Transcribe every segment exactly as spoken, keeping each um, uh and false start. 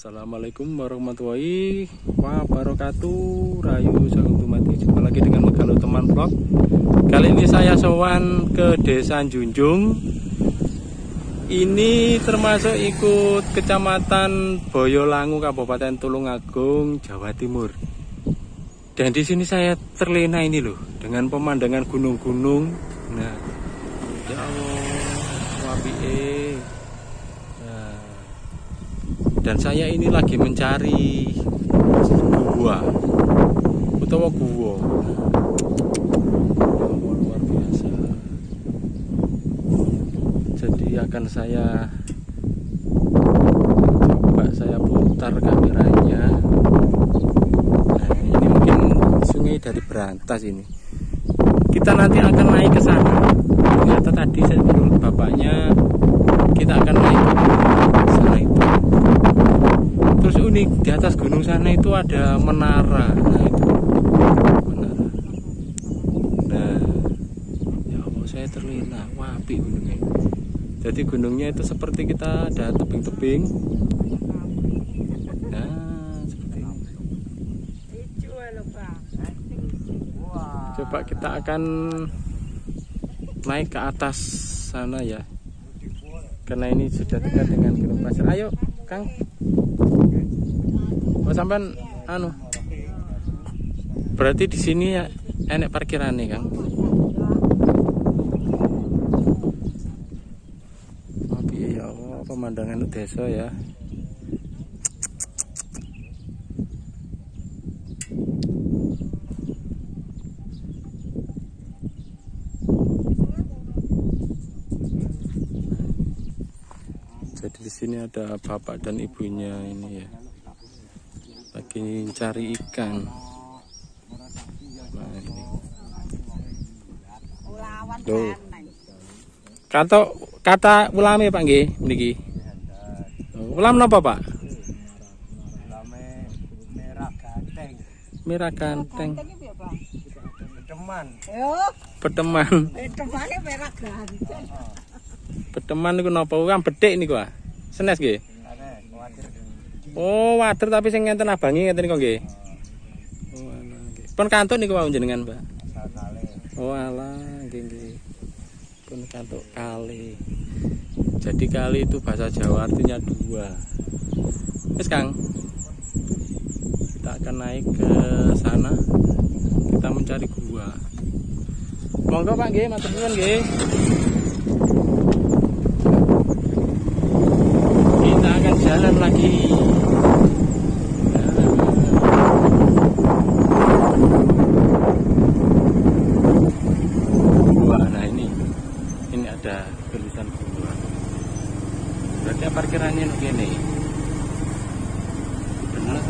Assalamualaikum warahmatullahi wabarakatuh. Rayu Sagung Tumati, jumpa lagi dengan Megalo Teman Vlog. Kali ini saya sowan ke Desa Junjung. Ini termasuk ikut Kecamatan Boyolangu, Kabupaten Tulungagung, Jawa Timur. Dan di sini saya terlena ini loh, dengan pemandangan gunung-gunung. Nah, ya Allah, wapie. Nah, dan saya ini lagi mencari gua, utawa gua. Luar biasa. Jadi akan saya coba saya putar kameranya. Nah, ini mungkin sungai dari Berantas ini. Kita nanti akan naik ke sana. Ternyata tadi saya menurut bapaknya kita akan naik ke sana itu. Terus unik, di atas gunung sana itu ada menara. Nah itu menara. Nah, ya Allah, saya terlena. Wapi gunungnya. Jadi gunungnya itu seperti kita ada tebing-tebing. Nah, seperti ini. Coba kita akan naik ke atas sana ya. Karena ini sudah dekat dengan Gunung Pasir. Ayo, Kang. Oh, sampean anu. Berarti di sini ya enek parkiran nih, Kang. Oh, ya Allah, pemandangan desa ya. Jadi di sini ada bapak dan ibunya ini ya, lagi cari ikan. Nah ini. Loh. Kata kata ulame Pak nggih niki. Ulam napa Pak? Ulame merah ganteng. Merah ganteng. Peteman. Yo, Peteman. petemane merah ganteng. Peteman niku napa? Kan bedhik niku ah. Senes nggih. Oh, wader tapi sing ngenten abangi ngenten niku nggih. Oh, alah nggih. Pun kantuk niku wau jenengan, Pak. Oh, alah nggih nggih. Pun kantuk kali. Jadi kali itu bahasa Jawa artinya dua. Wis, Kang. Kita akan naik ke sana. Kita mencari gua. Monggo Pak nggih, matur nuwun nggih. Kita akan jalan lagi. Gua, nah ini, ini ada tulisan gua. Berarti parkirannya begini. Benar.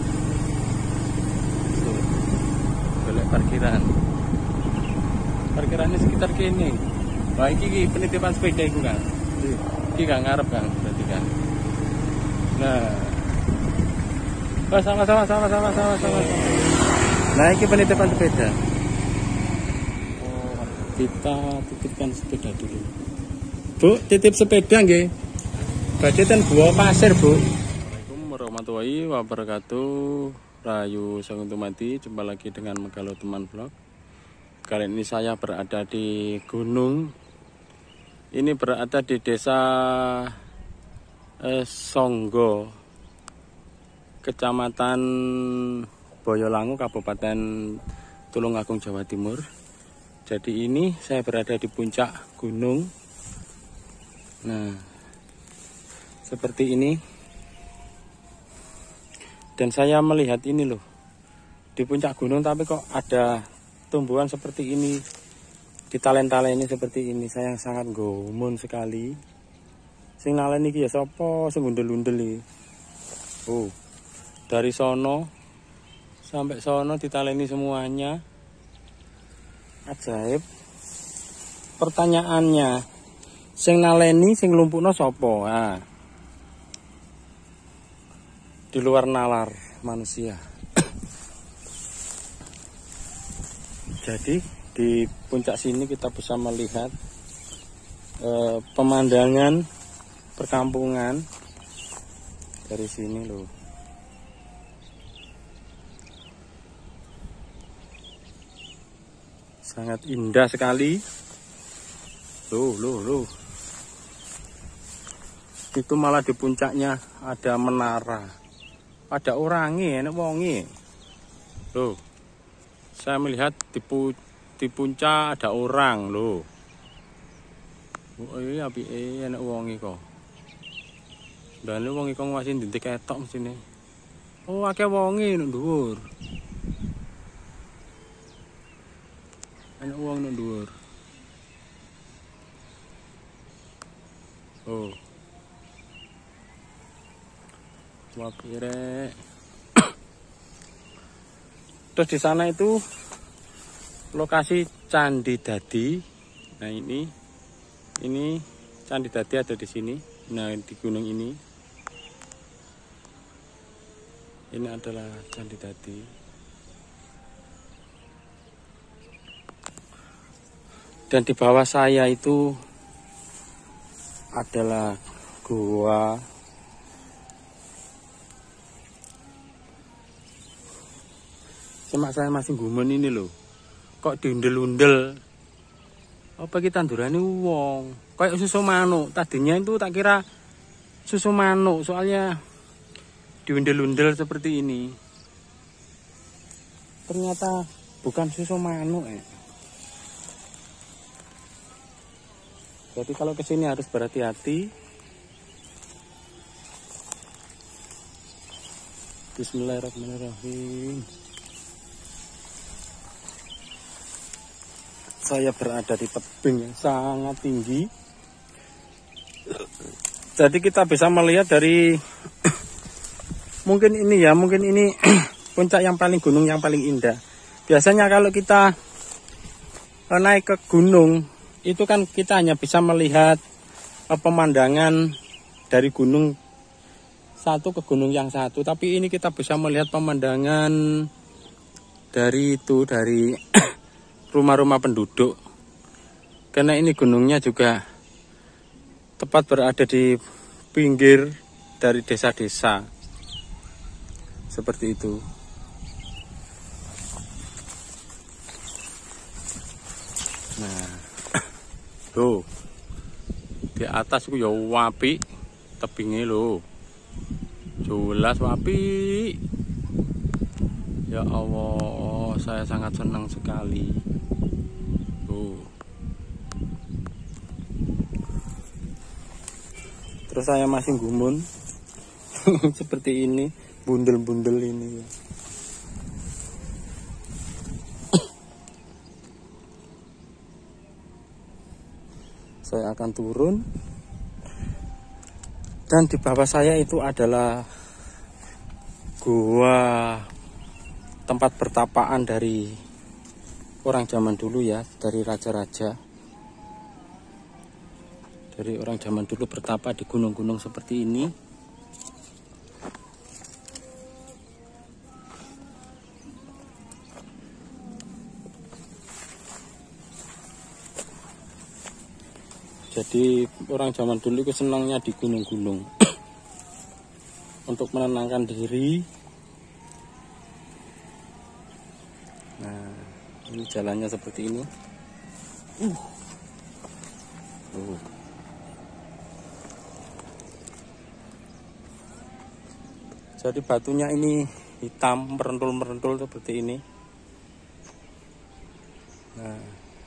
Tuh, boleh parkiran. Parkirannya sekitar kini. Wah, ini penitipan sepeda itu kan. Ini gak ngarep kan, berarti kan. Nah, oh, sama sama sama sama sama sama. Nah, ini penitipan sepeda. Oh, kita titipkan sepeda dulu. Bu, titip sepeda nggih. Badhe ten Gua Pasir, Bu. Assalamualaikum warahmatullahi wabarakatuh. Rayu Sagung Tumati, jumpa lagi dengan Megalo Teman Vlog. Kali ini saya berada di gunung. Ini berada di desa eh, Songgo, Kecamatan Boyolangu, Kabupaten Tulungagung, Jawa Timur. Jadi ini saya berada di puncak gunung. Nah, seperti ini. Dan saya melihat ini loh, di puncak gunung tapi kok ada tumbuhan seperti ini. Di talen-talen ini seperti ini, saya sangat gomun sekali. Sing nalen iki ya sapa sing undel-undel iki. Oh. Dari sono sampai sono ditaleni semuanya. Ajaib. Pertanyaannya, sing naleni sing lumpukno sapa? Nah. Di luar nalar manusia. Jadi di puncak sini kita bisa melihat eh, pemandangan perkampungan dari sini loh. Sangat indah sekali. Loh, loh, loh. Itu malah di puncaknya ada menara. Ada orangnya, enak wongi. Loh. Saya melihat di, pu di puncak ada orang loh. Oh iya api enak wongi kok. Dan ini wongi kok masih dinti ketok sini. Oh akeh wongi nang dhuwur. Enak wong nang dhuwur. Oh. Wapire. Terus di sana itu lokasi Candi Dadi. Nah ini, ini Candi Dadi ada di sini. Nah di gunung ini, ini adalah Candi Dadi. Dan di bawah saya itu adalah gua. Cuma saya masih gumen ini loh. Kok diundel-undel. Apa kita tandurannya wong. Kayak susu manuk. Tadinya itu tak kira susu manuk. Soalnya diundel-undel seperti ini. Ternyata bukan susu manuk ya. Jadi kalau kesini harus berhati-hati. Bismillahirrahmanirrahim. Saya berada di tebing yang sangat tinggi. Jadi kita bisa melihat dari mungkin ini ya, mungkin ini puncak yang paling gunung yang paling indah. Biasanya kalau kita naik ke gunung, itu kan kita hanya bisa melihat pemandangan dari gunung satu ke gunung yang satu. Tapi ini kita bisa melihat pemandangan dari itu, dari rumah-rumah penduduk, karena ini gunungnya juga tepat berada di pinggir dari desa-desa seperti itu. Nah, tuh di atas itu ya wapi tebingnya loh, jelas wapi. Ya Allah, saya sangat senang sekali. Tuh. Terus saya masih gumun seperti ini, bundel-bundel ini. Saya akan turun. Dan di bawah saya itu adalah gua, tempat pertapaan dari orang zaman dulu ya, dari raja-raja. Dari orang zaman dulu bertapa di gunung-gunung seperti ini. Jadi orang zaman dulu itu senangnya di gunung-gunung untuk menenangkan diri. Nah, ini jalannya seperti ini. Uh. Uh. Jadi batunya ini hitam, merentul-merentul seperti ini. Nah,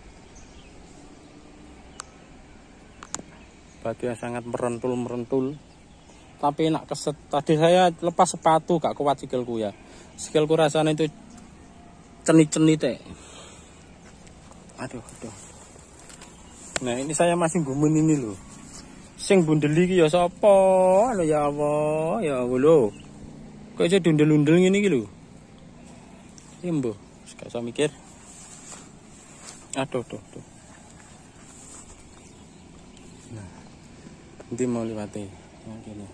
batu yang sangat merentul-merentul, tapi enak keset. Tadi saya lepas sepatu, gak kuat sikilku ya. Sikilku rasanya itu ceni-ceni teh. Aduh, aduh. Nah ini saya masih gumun ini loh. Sing bundeli iki ya sapa? Lho ya Allah, ya Allah lho. Kok iso dundel-undel ngene iki lho. Iki mbuh, gak usah mikir. Aduh, aduh, aduh. Nah, nanti mau lewati. Nah, gini.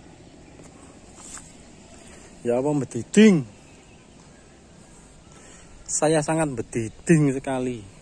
Ya Allah, bediding. Saya sangat bediding sekali.